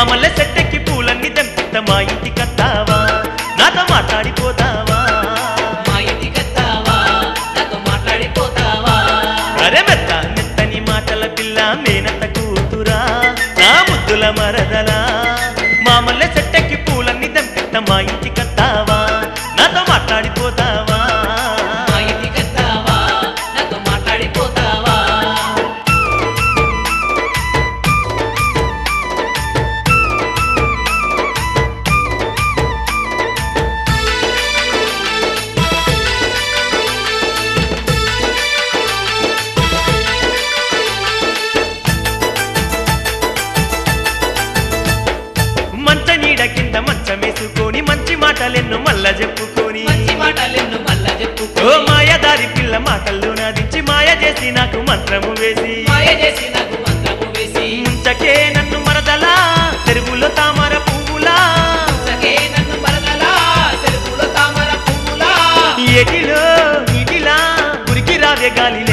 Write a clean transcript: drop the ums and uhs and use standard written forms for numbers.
మల్లె చెట్టెక్కి పూలన్నీ తెంపిత మా ఇంటికత్తావా నాతో మాట్లాడిపోతావా మా ఇంటికత్తావా నాతో మాట్లాడిపోతావా అరే మెత్త మెత్తని మాటల పిల్ల మేనత్త కూతురా నా ముద్దుల మరదలా మా మల్లె చెట్టెక్కి పూలన్నీ తెంపిత మా ఇంటికత్తావా నాతో మాట్లాడిపోతావా మా ఇంటికత్తావా నాతో మాట్లాడిపోతావా మంచ నీడ కింద మంచమేసుకొని మంచి మాటలెన్ను మల్ల చెప్పుకొని మంచి మాటలెన్ను మళ్ళా చెప్పు ఓ మాయదారి పిల్ల మాటల్లో నాదించి మాయ చేసి నాకు మంత్రము వేసి మాయ చేసి నాకు మంత్రము వేసి ముంచకే నన్ను మరదలా చెరువులో తామర పువ్వులా సకే నన్ను మరదలా చెరువులో తామర పువ్వులా ఎటిలో నీటిలా ఉరికి రావే గాలి